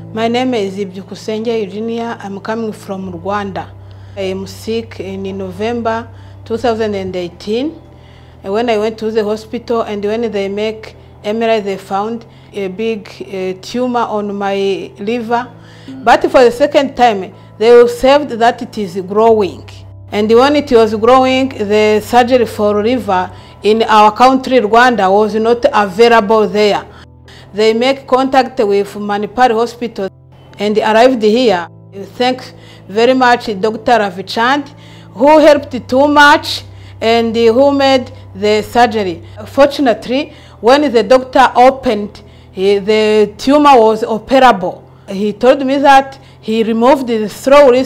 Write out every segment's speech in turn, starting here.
My name is Byukusenge Eugenia. I'm coming from Rwanda. I am sick in November 2018. And when I went to the hospital and when they make MRI, they found a big tumor on my liver. But for the second time, they observed that it is growing. And when it was growing, the surgery for liver in our country, Rwanda, was not available there. They make contact with Manipal Hospital and arrived here. Thanks very much Dr. Ravichand, who helped too much and who made the surgery. Fortunately, when the doctor opened, the tumor was operable. He told me that he removed it slowly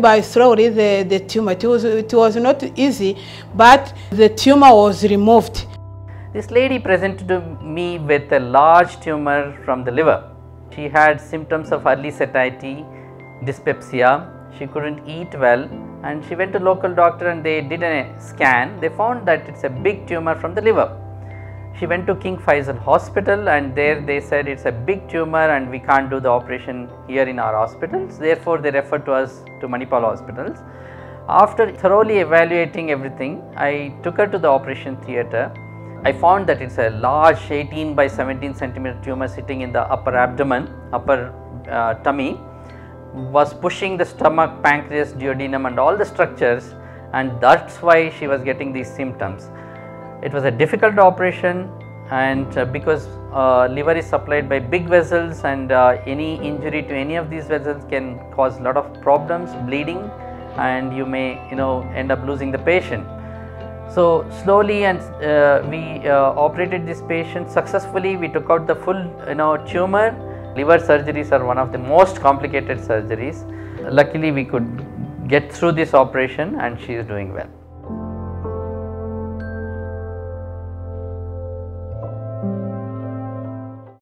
the tumor. It was not easy, but the tumor was removed. This lady presented to me with a large tumor from the liver. She had symptoms of early satiety, dyspepsia, she couldn't eat well, and she went to local doctor and they did a scan. They found that it's a big tumor from the liver. She went to King Faisal Hospital and there they said it's a big tumor and we can't do the operation here in our hospitals. Therefore, they referred to us to Manipal hospitals. After thoroughly evaluating everything, I took her to the operation theatre. I found that it's a large 18 by 17 centimeter tumor sitting in the upper abdomen, upper tummy, was pushing the stomach, pancreas, duodenum and all the structures, and that's why she was getting these symptoms. It was a difficult operation, and because liver is supplied by big vessels and any injury to any of these vessels can cause a lot of problems, bleeding, and you may end up losing the patient. So slowly and we operated this patient successfully. We took out the full tumor. Liver surgeries are one of the most complicated surgeries. Luckily we could get through this operation and she is doing well.